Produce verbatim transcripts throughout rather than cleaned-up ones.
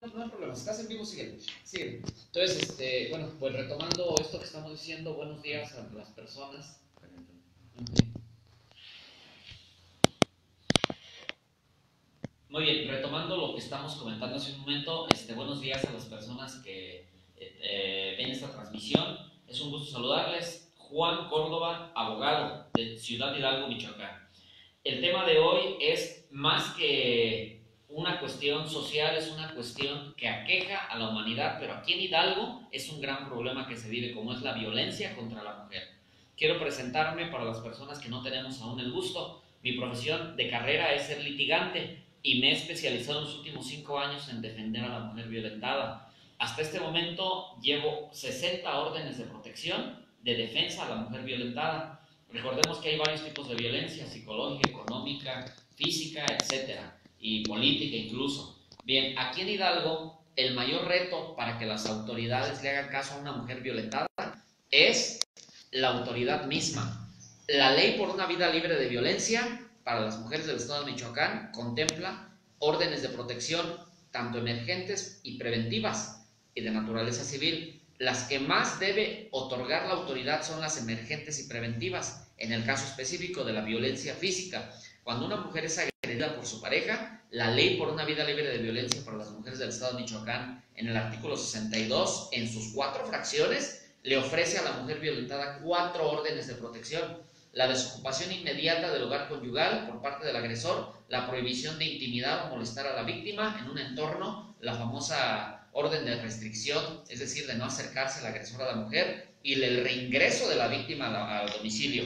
no hay problema, si estás en vivo, sigue, sigue. Entonces, este, bueno, pues retomando esto que estamos diciendo, buenos días a las personas. Okay. Muy bien, retomando lo que estamos comentando hace un momento, este, buenos días a las personas que eh, ven esta transmisión. Es un gusto saludarles. Juan Córdoba, abogado de Ciudad Hidalgo, Michoacán. El tema de hoy es más que una cuestión social, es una cuestión que aqueja a la humanidad, pero aquí en Hidalgo es un gran problema que se vive, como es la violencia contra la mujer. Quiero presentarme para las personas que no tenemos aún el gusto. Mi profesión de carrera es ser litigante y me he especializado en los últimos cinco años en defender a la mujer violentada. Hasta este momento llevo sesenta órdenes de protección de defensa a la mujer violentada. Recordemos que hay varios tipos de violencia: psicológica, económica, física, etcétera, y política incluso. Bien, aquí en Hidalgo, el mayor reto para que las autoridades le hagan caso a una mujer violentada es la autoridad misma. La ley por una vida libre de violencia para las mujeres del estado de Michoacán contempla órdenes de protección tanto emergentes y preventivas y de naturaleza civil. Las que más debe otorgar la autoridad son las emergentes y preventivas. En el caso específico de la violencia física, cuando una mujer es agredida por su pareja, la ley por una vida libre de violencia para las mujeres del estado de Michoacán, en el artículo sesenta y dos, en sus cuatro fracciones, le ofrece a la mujer violentada cuatro órdenes de protección: la desocupación inmediata del hogar conyugal por parte del agresor, la prohibición de intimidar o molestar a la víctima en un entorno, la famosa orden de restricción, es decir, de no acercarse al agresor a la mujer, y el reingreso de la víctima al domicilio.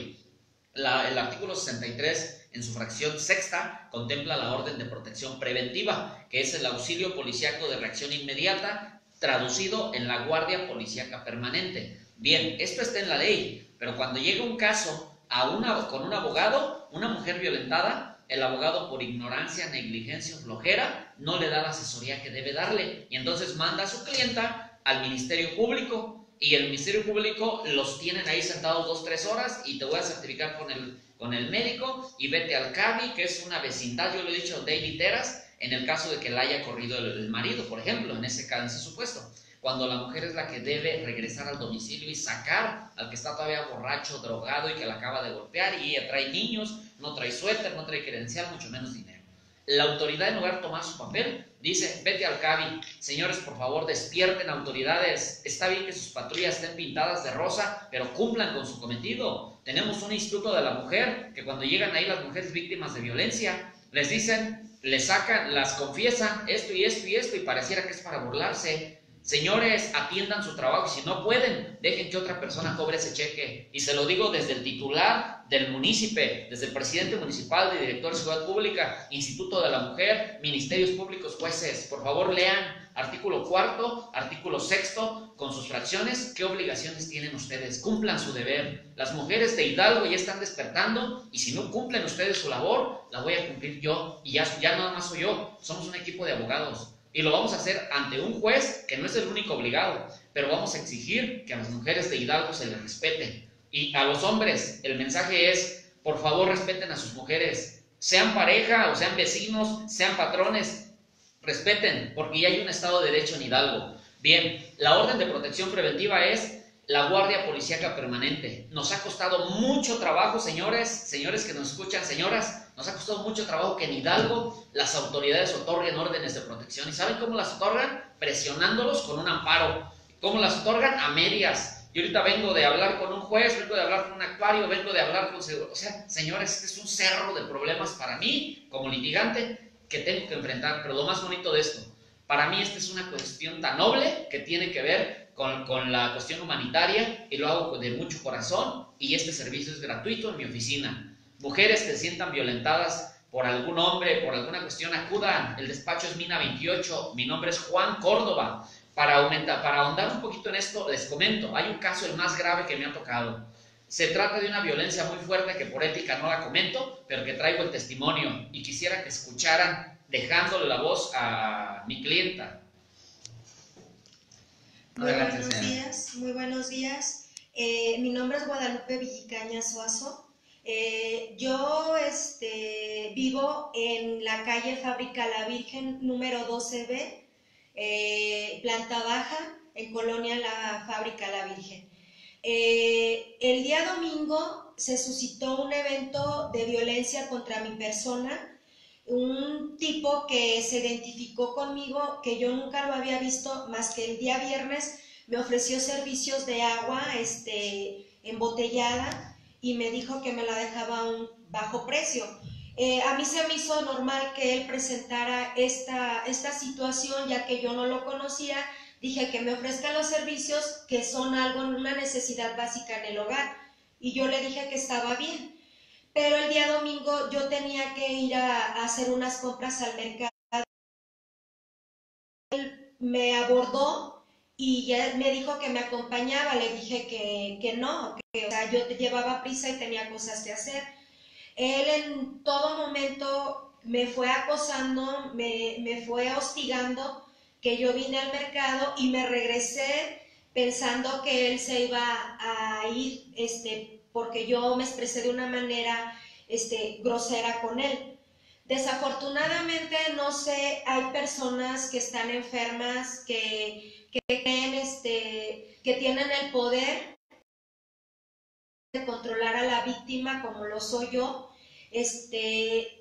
La, el artículo sesenta y tres, en su fracción sexta, contempla la orden de protección preventiva, que es el auxilio policíaco de reacción inmediata, traducido en la guardia policíaca permanente. Bien, esto está en la ley, pero cuando llega un caso a una, con un abogado, una mujer violentada, el abogado, por ignorancia, negligencia o flojera, no le da la asesoría que debe darle, y entonces manda a su clienta al Ministerio Público, y el Ministerio Público los tienen ahí sentados dos, tres horas, y te voy a certificar con el, con el médico, y vete al C A B I, que es una vecindad, yo lo he dicho, de literas, en el caso de que la haya corrido el, el marido, por ejemplo, en ese, en ese supuesto, cuando la mujer es la que debe regresar al domicilio y sacar al que está todavía borracho, drogado y que la acaba de golpear, y ella trae niños, no trae suéter, no trae credencial, mucho menos dinero. La autoridad, en lugar de tomar su papel, dice: vete al C A B I. Señores, por favor, despierten, autoridades. Está bien que sus patrullas estén pintadas de rosa, pero cumplan con su cometido. Tenemos un instituto de la mujer que cuando llegan ahí las mujeres víctimas de violencia, les dicen, les sacan, las confiesan esto y esto y esto, y pareciera que es para burlarse. Señores, atiendan su trabajo, y si no pueden, dejen que otra persona cobre ese cheque. Y se lo digo desde el titular del municipio, desde el presidente municipal, de director de Seguridad Pública, Instituto de la Mujer, Ministerios Públicos, jueces. Por favor, lean artículo cuarto, artículo sexto, con sus fracciones. ¿Qué obligaciones tienen ustedes? Cumplan su deber. Las mujeres de Hidalgo ya están despertando, y si no cumplen ustedes su labor, la voy a cumplir yo. Y ya, ya nada más soy yo, somos un equipo de abogados. Y lo vamos a hacer ante un juez que no es el único obligado, pero vamos a exigir que a las mujeres de Hidalgo se les respete. Y a los hombres, el mensaje es: por favor, respeten a sus mujeres, sean pareja o sean vecinos, sean patrones, respeten, porque ya hay un Estado de Derecho en Hidalgo. Bien, la orden de protección preventiva es la guardia policíaca permanente. Nos ha costado mucho trabajo, señores, señores que nos escuchan, señoras, nos ha costado mucho trabajo que en Hidalgo las autoridades otorguen órdenes de protección. ¿Y saben cómo las otorgan? Presionándolos con un amparo. ¿Cómo las otorgan? A medias. Yo ahorita vengo de hablar con un juez, vengo de hablar con un actuario, vengo de hablar con... O sea, señores, este es un cerro de problemas para mí, como litigante, que tengo que enfrentar. Pero lo más bonito de esto, para mí esta es una cuestión tan noble que tiene que ver con, con la cuestión humanitaria, y lo hago de mucho corazón, y este servicio es gratuito en mi oficina. Mujeres que se sientan violentadas por algún hombre, por alguna cuestión, acudan. El despacho es Mina veintiocho, mi nombre es Juan Córdoba. Para, aumentar, para ahondar un poquito en esto, les comento, hay un caso, el más grave que me ha tocado. Se trata de una violencia muy fuerte que por ética no la comento, pero que traigo el testimonio, y quisiera que escucharan, dejándole la voz a mi clienta. Muy Adelante, buenos señora. días, muy buenos días. Eh, mi nombre es Guadalupe Villicaña Suazo. Eh, yo este, vivo en la calle Fábrica La Virgen, número doce B, eh, planta baja, en Colonia La Fábrica La Virgen. Eh, el día domingo se suscitó un evento de violencia contra mi persona, un tipo que se identificó conmigo, que yo nunca lo había visto más que el día viernes, me ofreció servicios de agua este, embotellada y me dijo que me la dejaba a un bajo precio. Eh, a mí se me hizo normal que él presentara esta, esta situación, ya que yo no lo conocía. Dije que me ofrezca los servicios que son algo, una necesidad básica en el hogar, y yo le dije que estaba bien. Pero el día domingo yo tenía que ir a, a hacer unas compras al mercado. Él me abordó y ya me dijo que me acompañaba. Le dije que, que no, que o sea, yo llevaba prisa y tenía cosas que hacer. Él en todo momento me fue acosando, me, me fue hostigando, que yo vine al mercado y me regresé pensando que él se iba a ir, este, porque yo me expresé de una manera este, grosera con él. Desafortunadamente, no sé, hay personas que están enfermas, que, que creen este, que tienen el poder de controlar a la víctima como lo soy yo, este,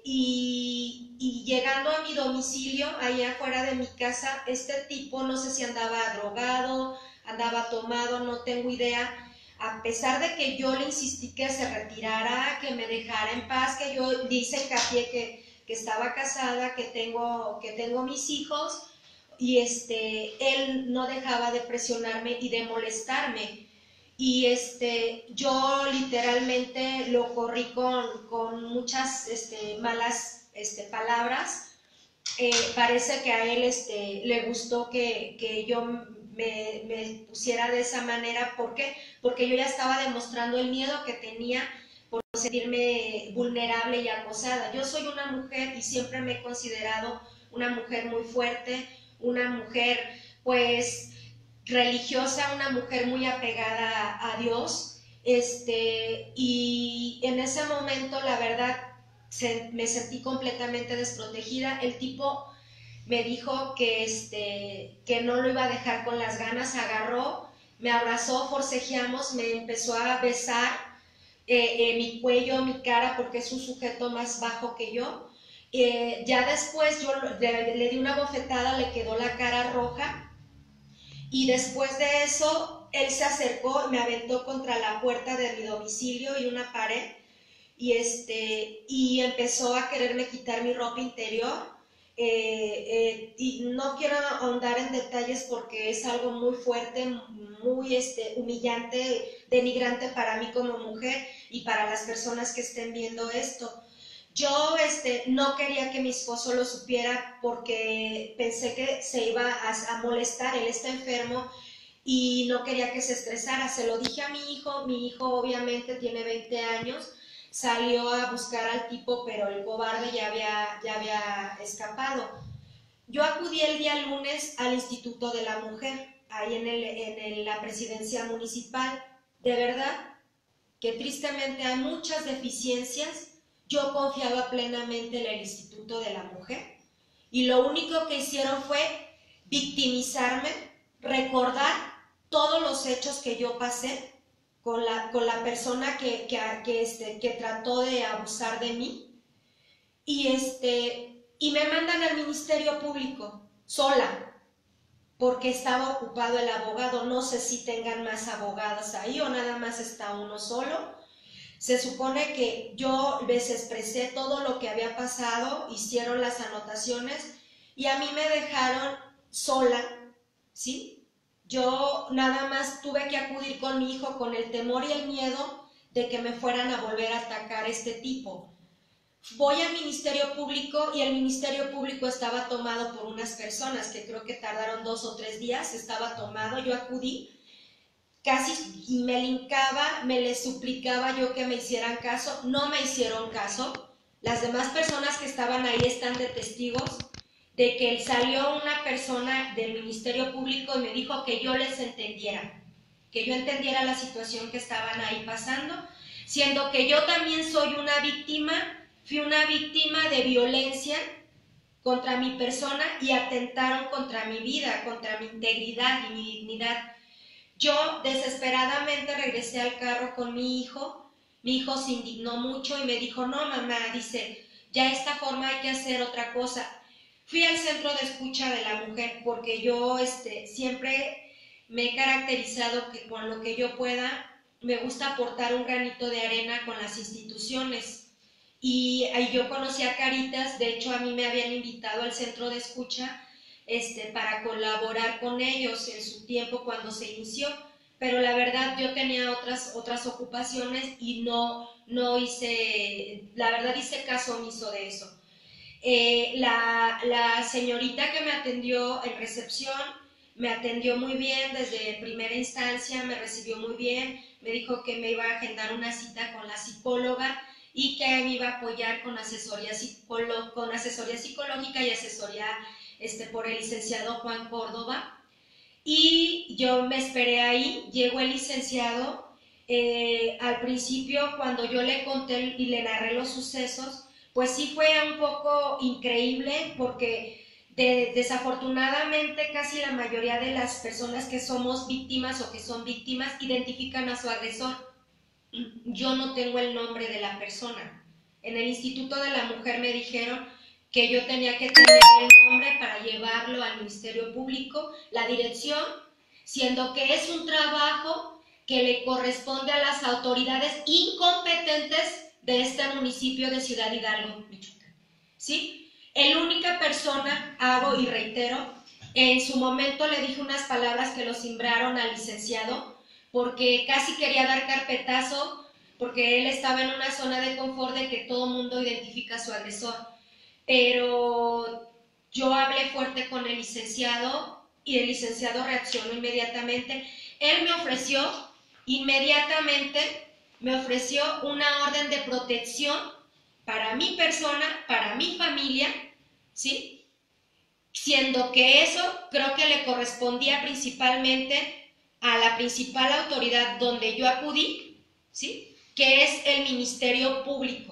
y, y llegando a mi domicilio, ahí afuera de mi casa, este tipo, no sé si andaba drogado, andaba tomado, no tengo idea, a pesar de que yo le insistí que se retirara, que me dejara en paz, que yo le hice hincapié que, que estaba casada, que tengo, que tengo mis hijos, y este, él no dejaba de presionarme y de molestarme. Y este, yo literalmente lo corrí con, con muchas este, malas este, palabras. Eh, parece que a él este, le gustó que, que yo me, me pusiera de esa manera. ¿Por qué? Porque yo ya estaba demostrando el miedo que tenía por sentirme vulnerable y acosada. Yo soy una mujer y siempre me he considerado una mujer muy fuerte, una mujer pues religiosa, una mujer muy apegada a Dios, este, y en ese momento la verdad se, me sentí completamente desprotegida. El tipo me dijo que, este, que no lo iba a dejar con las ganas, agarró, me abrazó, forcejeamos, me empezó a besar eh, eh, mi cuello, mi cara, porque es un sujeto más bajo que yo. Eh, ya después yo le, le di una bofetada, le quedó la cara roja. Y después de eso, él se acercó, me aventó contra la puerta de mi domicilio y una pared, y, este, y empezó a quererme quitar mi ropa interior. Eh, eh, y no quiero ahondar en detalles porque es algo muy fuerte, muy este, humillante, denigrante para mí como mujer y para las personas que estén viendo esto. Yo este, no quería que mi esposo lo supiera porque pensé que se iba a, a molestar, él está enfermo y no quería que se estresara. Se lo dije a mi hijo, mi hijo obviamente tiene veinte años, salió a buscar al tipo, pero el cobarde ya había, ya había escapado. Yo acudí el día lunes al Instituto de la Mujer, ahí en, el, en el, la presidencia municipal. De verdad que tristemente hay muchas deficiencias. Yo confiaba plenamente en el Instituto de la Mujer y lo único que hicieron fue victimizarme, recordar todos los hechos que yo pasé con la, con la persona que, que, que, este, que trató de abusar de mí, y, este, y me mandan al Ministerio Público sola porque estaba ocupado el abogado. No sé si tengan más abogadas ahí o nada más está uno solo. Se supone que yo les expresé todo lo que había pasado, hicieron las anotaciones y a mí me dejaron sola, ¿sí? Yo nada más tuve que acudir con mi hijo con el temor y el miedo de que me fueran a volver a atacar este tipo. Voy al Ministerio Público y el Ministerio Público estaba tomado por unas personas que creo que tardaron dos o tres días, estaba tomado. Yo acudí, casi me lincaba, me les suplicaba yo que me hicieran caso, no me hicieron caso. Las demás personas que estaban ahí están de testigos de que salió una persona del Ministerio Público y me dijo que yo les entendiera, que yo entendiera la situación que estaban ahí pasando, siendo que yo también soy una víctima, fui una víctima de violencia contra mi persona y atentaron contra mi vida, contra mi integridad y mi dignidad. Yo desesperadamente regresé al carro con mi hijo. Mi hijo se indignó mucho y me dijo, no mamá, dice, ya esta forma hay que hacer otra cosa. Fui al centro de escucha de la mujer porque yo este, siempre me he caracterizado que con lo que yo pueda me gusta aportar un granito de arena con las instituciones. Y ahí yo conocí a Caritas, de hecho a mí me habían invitado al centro de escucha este, para colaborar con ellos en su tiempo cuando se inició, pero la verdad yo tenía otras, otras ocupaciones y no, no hice, la verdad hice caso omiso de eso. Eh, la, la señorita que me atendió en recepción me atendió muy bien desde primera instancia, me recibió muy bien, me dijo que me iba a agendar una cita con la psicóloga y que me iba a apoyar con asesoría, psicolo, con asesoría psicológica y asesoría este, por el licenciado Juan Córdoba. Y yo me esperé ahí, llegó el licenciado, eh, al principio cuando yo le conté y le narré los sucesos, pues sí fue un poco increíble porque de, desafortunadamente casi la mayoría de las personas que somos víctimas o que son víctimas identifican a su agresor. Yo no tengo el nombre de la persona. En el Instituto de la Mujer me dijeron que yo tenía que tener el nombre para llevarlo al Ministerio Público, la dirección, siendo que es un trabajo que le corresponde a las autoridades incompetentes de este municipio de Ciudad Hidalgo, Michoacán. ¿Sí? La única persona, hago y reitero, en su momento le dije unas palabras que lo cimbraron al licenciado, porque casi quería dar carpetazo, porque él estaba en una zona de confort de que todo mundo identifica a su agresor. Pero yo hablé fuerte con el licenciado y el licenciado reaccionó inmediatamente. Él me ofreció inmediatamente, me ofreció una orden de protección para mi persona, para mi familia, ¿sí? Siendo que eso creo que le correspondía principalmente a la principal autoridad donde yo acudí, ¿sí? Que es el Ministerio Público.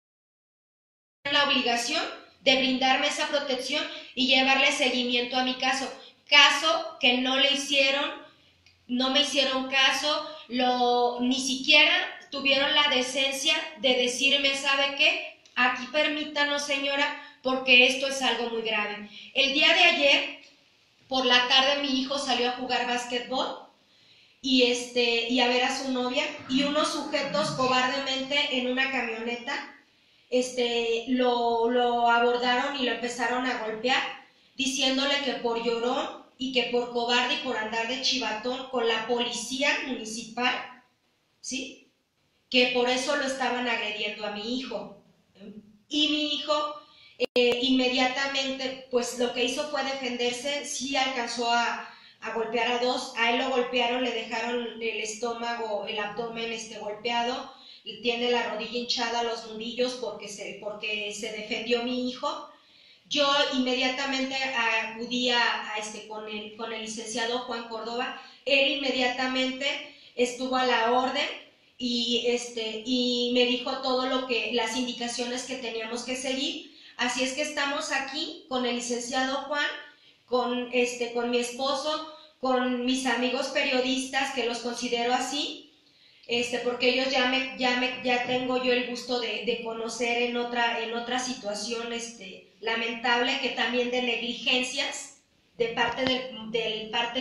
La obligación de brindarme esa protección y llevarle seguimiento a mi caso, caso que no le hicieron, no me hicieron caso, lo, ni siquiera tuvieron la decencia de decirme, ¿sabe qué? Aquí permítanos, señora, porque esto es algo muy grave. El día de ayer, por la tarde, mi hijo salió a jugar básquetbol y, este, y a ver a su novia, y unos sujetos cobardemente en una camioneta Este, lo, lo abordaron y lo empezaron a golpear, diciéndole que por llorón y que por cobarde y por andar de chivatón con la policía municipal, ¿sí? Que por eso lo estaban agrediendo a mi hijo. Y mi hijo eh, inmediatamente, pues lo que hizo fue defenderse, sí alcanzó a, a golpear a dos, a él lo golpearon, le dejaron el estómago, el abdomen este, golpeado, y tiene la rodilla hinchada, los nudillos, porque se, porque se defendió mi hijo. Yo inmediatamente acudí a, a este, con, el, con el licenciado Juan Córdoba, él inmediatamente estuvo a la orden y, este, y me dijo todo lo que, las indicaciones que teníamos que seguir. Así es que estamos aquí con el licenciado Juan, con, este, con mi esposo, con mis amigos periodistas, que los considero así, Este, porque ellos ya me, ya me, ya tengo yo el gusto de, de conocer en otra, en otra situación este, lamentable, que también de negligencias de parte del, del parte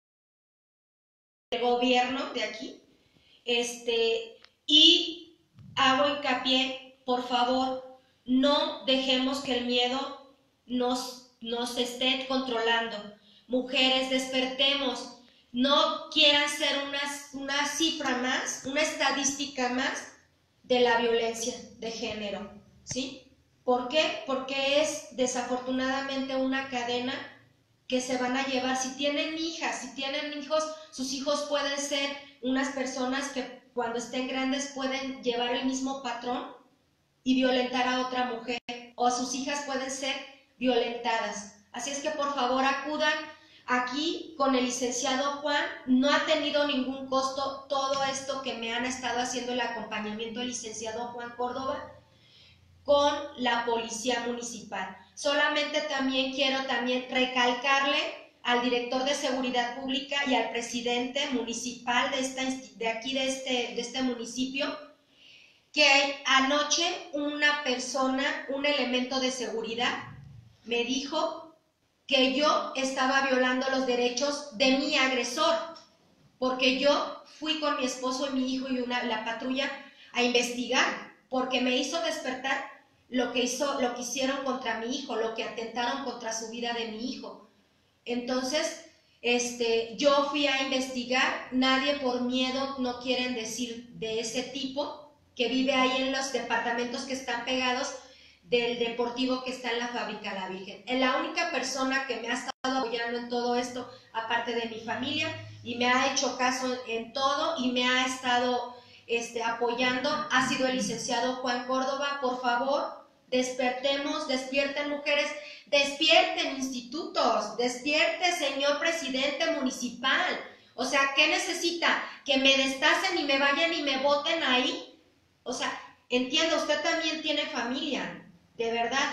del gobierno de aquí, este, y hago hincapié, por favor, no dejemos que el miedo nos, nos esté controlando. Mujeres, despertemos. No quieran ser una, una cifra más, una estadística más de la violencia de género, ¿sí? ¿Por qué? Porque es desafortunadamente una cadena que se van a llevar. Si tienen hijas, si tienen hijos, sus hijos pueden ser unas personas que cuando estén grandes pueden llevar el mismo patrón y violentar a otra mujer, o sus hijas pueden ser violentadas. Así es que por favor acudan. Aquí con el licenciado Juan no ha tenido ningún costo todo esto que me han estado haciendo el acompañamiento del licenciado Juan Córdoba con la policía municipal. Solamente también quiero también recalcarle al director de seguridad pública y al presidente municipal de, esta, de aquí de este, de este municipio, que anoche una persona, un elemento de seguridad, me dijo que yo estaba violando los derechos de mi agresor, porque yo fui con mi esposo y mi hijo y una, la patrulla a investigar, porque me hizo despertar lo que, hizo, lo que hicieron contra mi hijo, lo que atentaron contra su vida de mi hijo. Entonces, este, yo fui a investigar, nadie por miedo no quieren decir de ese tipo, que vive ahí en los departamentos que están pegados del deportivo que está en la Fábrica La Virgen. Es la única persona que me ha estado apoyando en todo esto, aparte de mi familia, y me ha hecho caso en todo y me ha estado este, apoyando, ha sido el licenciado Juan Córdoba. Por favor, despertemos, despierten mujeres, despierten institutos, despierte señor presidente municipal. O sea, ¿qué necesita? ¿Que me destacen y me vayan y me voten ahí? O sea, entienda, usted también tiene familia, de verdad.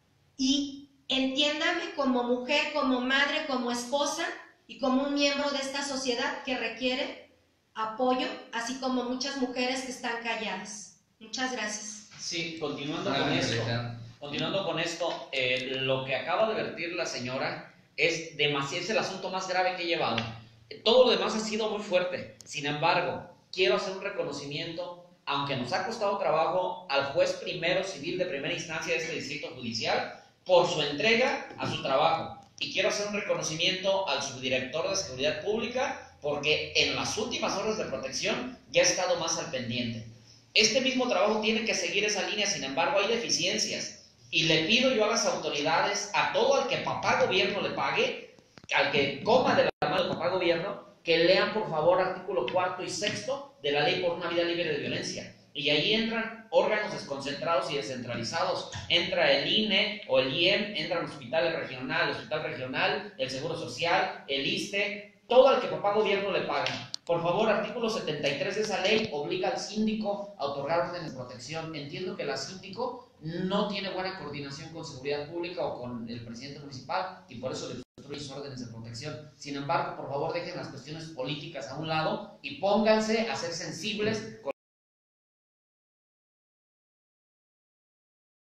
Y entiéndame como mujer, como madre, como esposa y como un miembro de esta sociedad que requiere apoyo, así como muchas mujeres que están calladas. Muchas gracias. Sí, continuando con esto, continuando con esto, eh, lo que acaba de vertir la señora es demasiado, es el asunto más grave que he llevado. Todo lo demás ha sido muy fuerte. Sin embargo, quiero hacer un reconocimiento, aunque nos ha costado trabajo, al juez primero civil de primera instancia de este distrito judicial por su entrega a su trabajo. Y quiero hacer un reconocimiento al subdirector de Seguridad Pública porque en las últimas horas de protección ya ha estado más al pendiente. Este mismo trabajo tiene que seguir esa línea, sin embargo hay deficiencias. Y le pido yo a las autoridades, a todo al que papá gobierno le pague, al que coma de la mano de papá gobierno, que lean por favor artículo cuarto y sexto de la Ley por una Vida Libre de Violencia. Y ahí entran órganos desconcentrados y descentralizados. Entra el I N E o el I E M, entran el hospital regional, el hospital regional, el Seguro Social, el I S S S T E, todo al que papá gobierno le paga. Por favor, artículo setenta y tres de esa ley obliga al síndico a otorgar órdenes de protección. Entiendo que la síndico no tiene buena coordinación con seguridad pública o con el presidente municipal y por eso le obstruye sus órdenes de protección. Sin embargo, por favor, dejen las cuestiones políticas a un lado y pónganse a ser sensibles con